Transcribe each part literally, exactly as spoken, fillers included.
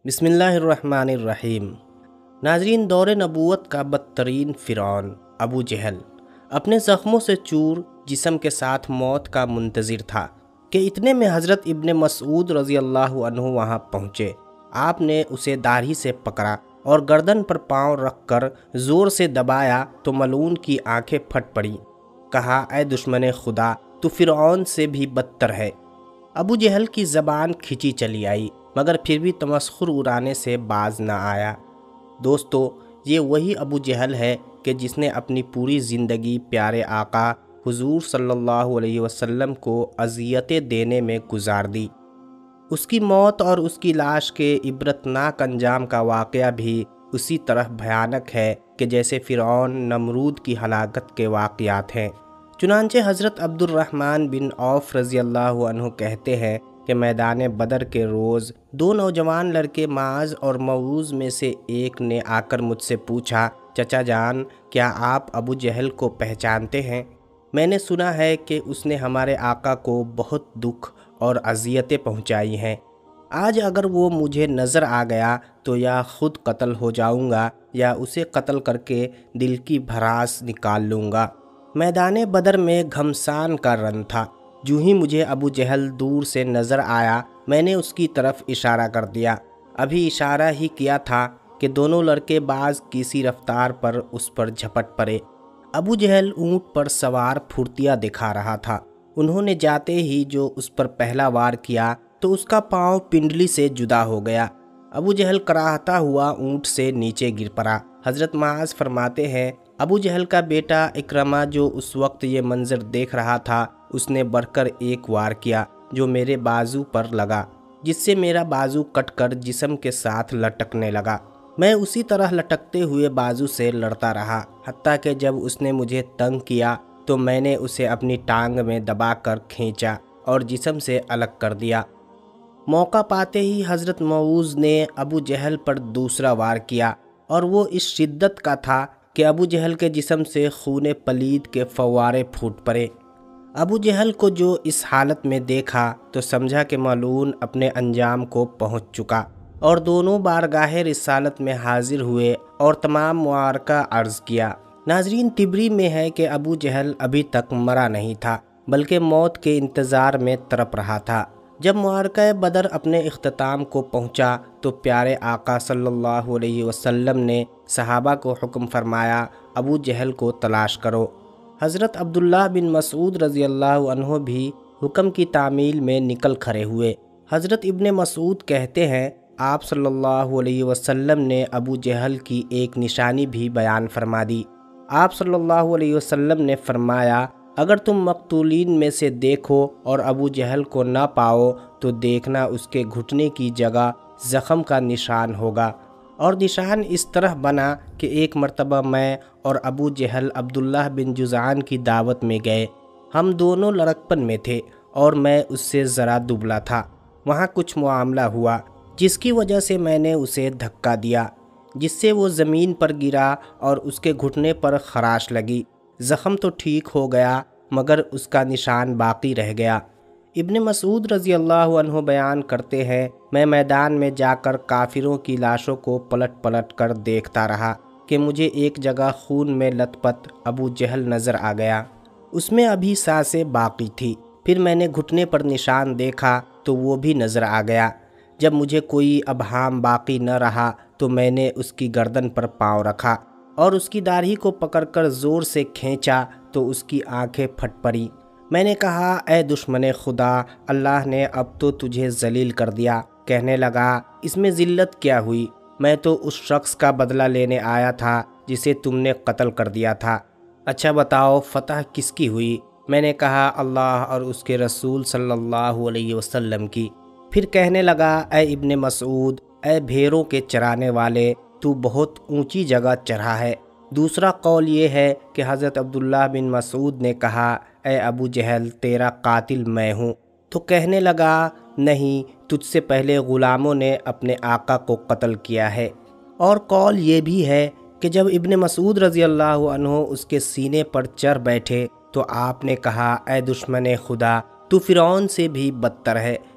بسم اللہ الرحمن الرحیم۔ ناظرین، دور نبوت کا بدترین فرعون ابو جہل اپنے زخموں سے چور جسم کے ساتھ موت کا منتظر تھا کہ اتنے میں حضرت ابن مسعود رضی اللہ عنہ وہاں پہنچے۔ آپ نے اسے داڑھی سے پکڑا اور گردن پر پاؤں رکھ کر زور سے دبایا تو ملعون کی آنکھیں پھٹ پڑیں۔ کہا، اے دشمن خدا، تو فرعون سے بھی بدتر ہے۔ ابو جہل کی زبان کھچی چلی آئی، مگر پھر بھی تمسخر اڑانے سے باز نہ آیا۔ دوستو، یہ وہی ابو جہل ہے کہ جس نے اپنی پوری زندگی پیارے آقا حضور صلی اللہ علیہ وسلم کو اذیتیں دینے میں گزار دی۔ اس کی موت اور اس کی لاش کے عبرتناک انجام کا واقعہ بھی اسی طرح بھیانک ہے کہ جیسے فرعون نمرود کی ہلاکت کے واقعات ہیں۔ چنانچہ حضرت عبد الرحمن بن عوف رضی اللہ عنہ کہتے ہیں کہ میدان بدر کے روز دو نوجوان لڑکے معاذ اور موعوذ میں سے ایک نے آ کر مجھ سے پوچھا، چچا جان، کیا آپ ابو جہل کو پہچانتے ہیں؟ میں نے سنا ہے کہ اس نے ہمارے آقا کو بہت دکھ اور اذیتیں پہنچائی ہیں۔ آج اگر وہ مجھے نظر آ گیا تو یا خود قتل ہو جاؤں گا یا اسے قتل کر کے دل کی بھڑاس نکال لوں گا۔ میدان بدر میں گھمسان کا رن تھا۔ جو ہی مجھے ابو جہل دور سے نظر آیا، میں نے اس کی طرف اشارہ کر دیا۔ ابھی اشارہ ہی کیا تھا کہ دونوں لڑکے باز کسی رفتار پر اس پر جھپٹ پڑے۔ ابو جہل اونٹ پر سوار پھرتیا دکھا رہا تھا۔ انہوں نے جاتے ہی جو اس پر پہلا وار کیا تو اس کا پاؤں پنڈلی سے جدا ہو گیا۔ ابو جہل کراہتا ہوا اونٹ سے نیچے گر پڑا۔ حضرت معاذ فرماتے ہیں، ابو جہل کا بیٹا اکرمہ جو اس وقت یہ منظر دیکھ رہا تھا، اس نے بڑھ کر ایک وار کیا جو میرے بازو پر لگا، جس سے میرا بازو کٹ کر جسم کے ساتھ لٹکنے لگا۔ میں اسی طرح لٹکتے ہوئے بازو سے لڑتا رہا، حتیٰ کہ جب اس نے مجھے تنگ کیا تو میں نے اسے اپنی ٹانگ میں دبا کر کھینچا اور جسم سے الگ کر دیا۔ موقع پاتے ہی حضرت موعوذ نے ابو جہل پر دوسرا وار کیا، اور وہ اس شدت کا تھا کہ ابو جہل کے جسم سے خون پلید کے فوارے پھوٹ پڑے۔ ابو جہل کو جو اس حالت میں دیکھا تو سمجھا کہ ملعون اپنے انجام کو پہنچ چکا، اور دونوں بارگاہ رسالت میں حاضر ہوئے اور تمام معرکہ عرض کیا۔ ناظرین، طبری میں ہے کہ ابو جہل ابھی تک مرا نہیں تھا، بلکہ موت کے انتظار میں تڑپ رہا تھا۔ جب معرکہ بدر اپنے اختتام کو پہنچا تو پیارے آقا صلی اللہ علیہ وسلم نے صحابہ کو حکم فرمایا، ابو جہل کو تلاش کرو۔ حضرت عبداللہ بن مسعود رضی اللہ عنہ بھی حکم کی تعمیل میں نکل کھڑے ہوئے۔ حضرت ابن مسعود کہتے ہیں، آپ صلی اللہ علیہ وسلم نے ابو جہل کی ایک نشانی بھی بیان فرما دی۔ آپ صلی اللہ علیہ وسلم نے فرمایا، اگر تم مقتولین میں سے دیکھو اور ابو جہل کو نہ پاؤ تو دیکھنا اس کے گھٹنے کی جگہ زخم کا نشان ہوگا۔ اور نشان اس طرح بنا کہ ایک مرتبہ میں اور ابو جہل عبداللہ بن جذعان کی دعوت میں گئے۔ ہم دونوں لڑکپن میں تھے اور میں اس سے ذرا دبلا تھا۔ وہاں کچھ معاملہ ہوا جس کی وجہ سے میں نے اسے دھکا دیا، جس سے وہ زمین پر گرا اور اس کے گھٹنے پر خراش لگی۔ زخم تو ٹھیک ہو گیا مگر اس کا نشان باقی رہ گیا۔ ابن مسعود رضی اللہ عنہ بیان کرتے ہیں، میں میدان میں جا کر کافروں کی لاشوں کو پلٹ پلٹ کر دیکھتا رہا کہ مجھے ایک جگہ خون میں لت پت ابو جہل نظر آ گیا۔ اس میں ابھی سانسیں باقی تھی۔ پھر میں نے گھٹنے پر نشان دیکھا تو وہ بھی نظر آ گیا۔ جب مجھے کوئی ابہام باقی نہ رہا تو میں نے اس کی گردن پر پاؤں رکھا اور اس کی داڑھی کو پکڑ کر زور سے کھینچا تو اس کی آنکھیں پھٹ پڑیں۔ میں نے کہا، اے دشمن خدا، اللہ نے اب تو تجھے ذلیل کر دیا۔ کہنے لگا، اس میں ذلت کیا ہوئی؟ میں تو اس شخص کا بدلہ لینے آیا تھا جسے تم نے قتل کر دیا تھا۔ اچھا بتاؤ، فتح کس کی ہوئی؟ میں نے کہا، اللہ اور اس کے رسول صلی اللہ علیہ وسلم کی۔ پھر کہنے لگا، اے ابن مسعود، اے بھیڑوں کے چرانے والے، تو بہت اونچی جگہ چڑھا ہے۔ دوسرا قول یہ ہے کہ حضرت عبداللہ بن مسعود نے کہا، اے ابو جہل، تیرا قاتل میں ہوں۔ تو کہنے لگا، نہیں، تجھ سے پہلے غلاموں نے اپنے آقا کو قتل کیا ہے۔ اور قول یہ بھی ہے کہ جب ابن مسعود رضی اللہ عنہ اس کے سینے پر چڑھ بیٹھے تو آپ نے کہا، اے دشمن خدا، تو فرعون سے بھی بدتر ہے۔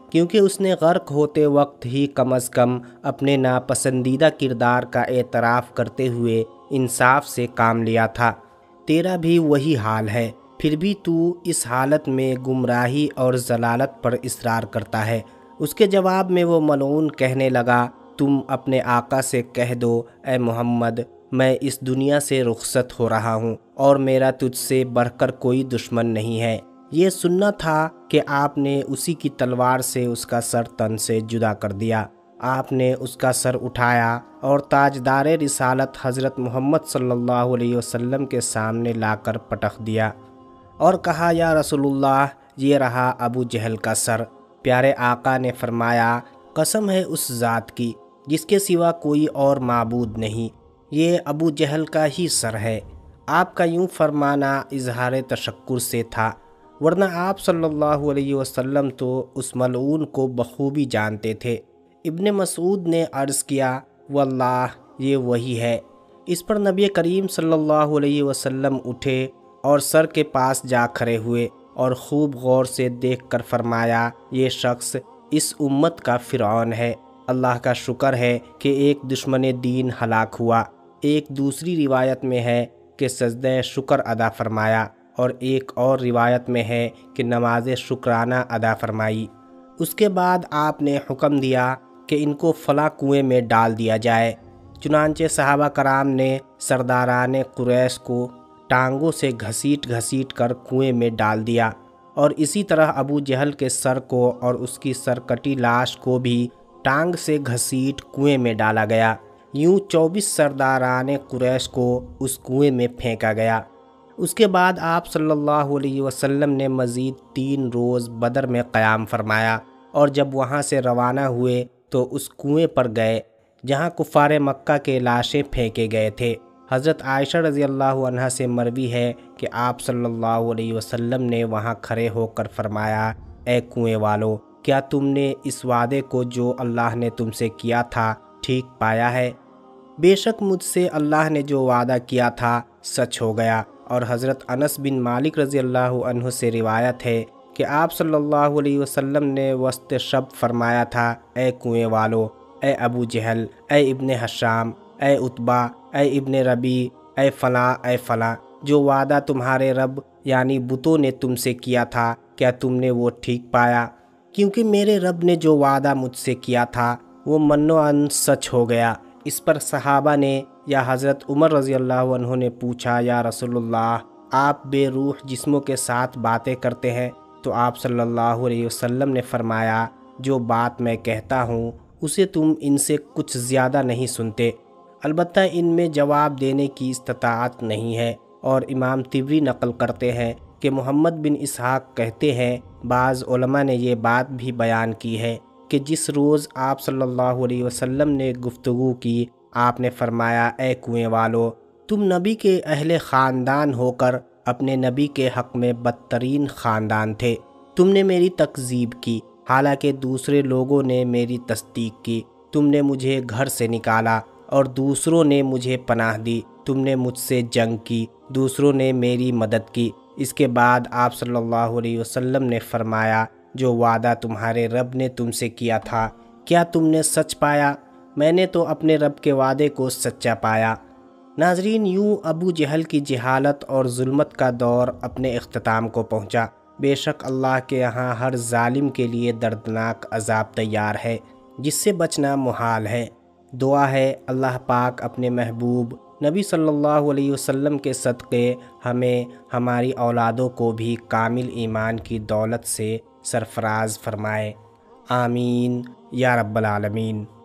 کیونکہ اس نے غرق ہوتے وقت ہی کم از کم اپنے ناپسندیدہ کردار کا اعتراف کرتے ہوئے انصاف سے کام لیا تھا۔ تیرا بھی وہی حال ہے، پھر بھی تو اس حالت میں گمراہی اور ضلالت پر اصرار کرتا ہے۔ اس کے جواب میں وہ ملعون کہنے لگا، تم اپنے آقا سے کہہ دو، اے محمد، میں اس دنیا سے رخصت ہو رہا ہوں اور میرا تجھ سے بڑھ کر کوئی دشمن نہیں ہے۔ یہ سننا تھا کہ آپ نے اسی کی تلوار سے اس کا سر تن سے جدا کر دیا۔ آپ نے اس کا سر اٹھایا اور تاجدار رسالت حضرت محمد صلی اللہ علیہ وسلم کے سامنے لا کر پٹخ دیا اور کہا، یا رسول اللہ، یہ رہا ابو جہل کا سر۔ پیارے آقا نے فرمایا، قسم ہے اس ذات کی جس کے سوا کوئی اور معبود نہیں، یہ ابو جہل کا ہی سر ہے۔ آپ کا یوں فرمانا اظہار تشکر سے تھا، ورنہ آپ صلی اللہ علیہ وسلم تو اس ملعون کو بخوبی جانتے تھے۔ ابن مسعود نے عرض کیا، واللہ یہ وہی ہے۔ اس پر نبی کریم صلی اللہ علیہ وسلم اٹھے اور سر کے پاس جا کھڑے ہوئے اور خوب غور سے دیکھ کر فرمایا، یہ شخص اس امت کا فرعون ہے۔ اللہ کا شکر ہے کہ ایک دشمن دین ہلاک ہوا۔ ایک دوسری روایت میں ہے کہ سجدہ شکر ادا فرمایا اور ایک اور روایت میں ہے کہ نماز شکرانہ ادا فرمائی۔ اس کے بعد آپ نے حکم دیا کہ ان کو فلاں کنویں میں ڈال دیا جائے۔ چنانچہ صحابہ کرام نے سرداران قریش کو ٹانگوں سے گھسیٹ گھسیٹ کر کنویں میں ڈال دیا، اور اسی طرح ابو جہل کے سر کو اور اس کی سرکٹی لاش کو بھی ٹانگ سے گھسیٹ کنویں میں ڈالا گیا۔ یوں چوبیس سرداران قریش کو اس کنویں میں پھینکا گیا۔ اس کے بعد آپ صلی اللہ علیہ وسلم نے مزید تین روز بدر میں قیام فرمایا، اور جب وہاں سے روانہ ہوئے تو اس کنویں پر گئے جہاں کفار مکہ کے لاشیں پھینکے گئے تھے۔ حضرت عائشہ رضی اللہ عنہا سے مروی ہے کہ آپ صلی اللہ علیہ وسلم نے وہاں کھڑے ہو کر فرمایا، اے کنویں والو، کیا تم نے اس وعدے کو جو اللہ نے تم سے کیا تھا ٹھیک پایا ہے؟ بے شک مجھ سے اللہ نے جو وعدہ کیا تھا سچ ہو گیا۔ اور حضرت انس بن مالک رضی اللہ عنہ سے روایت ہے کہ آپ صلی اللہ علیہ وسلم نے وسط شب فرمایا تھا، اے کنویں والو، اے ابو جہل، اے ابن حشام، اے عتبہ، اے ابن ربی، اے فلاں اے فلاں، جو وعدہ تمہارے رب یعنی بتوں نے تم سے کیا تھا، کیا تم نے وہ ٹھیک پایا؟ کیونکہ میرے رب نے جو وعدہ مجھ سے کیا تھا وہ من و عن سچ ہو گیا۔ اس پر صحابہ نے یا حضرت عمر رضی اللہ عنہ نے پوچھا، یا رسول اللہ، آپ بے روح جسموں کے ساتھ باتیں کرتے ہیں؟ تو آپ صلی اللہ علیہ وسلم نے فرمایا، جو بات میں کہتا ہوں اسے تم ان سے کچھ زیادہ نہیں سنتے، البتہ ان میں جواب دینے کی استطاعت نہیں ہے۔ اور امام طبری نقل کرتے ہیں کہ محمد بن اسحاق کہتے ہیں، بعض علماء نے یہ بات بھی بیان کی ہے کہ جس روز آپ صلی اللہ علیہ وسلم نے گفتگو کی، آپ نے فرمایا، اے کنویں والو، تم نبی کے اہل خاندان ہو کر اپنے نبی کے حق میں بدترین خاندان تھے۔ تم نے میری تکذیب کی، حالانکہ دوسرے لوگوں نے میری تصدیق کی۔ تم نے مجھے گھر سے نکالا اور دوسروں نے مجھے پناہ دی۔ تم نے مجھ سے جنگ کی، دوسروں نے میری مدد کی۔ اس کے بعد آپ صلی اللہ علیہ وسلم نے فرمایا، جو وعدہ تمہارے رب نے تم سے کیا تھا کیا تم نے سچ پایا؟ میں نے تو اپنے رب کے وعدے کو سچا پایا۔ ناظرین، یوں ابو جہل کی جہالت اور ظلمت کا دور اپنے اختتام کو پہنچا۔ بے شک اللہ کے یہاں ہر ظالم کے لیے دردناک عذاب تیار ہے جس سے بچنا محال ہے۔ دعا ہے اللہ پاک اپنے محبوب نبی صلی اللہ علیہ وسلم کے صدقے ہمیں ہماری اولادوں کو بھی کامل ایمان کی دولت سے سرفراز فرمائے۔ آمین یا رب العالمین۔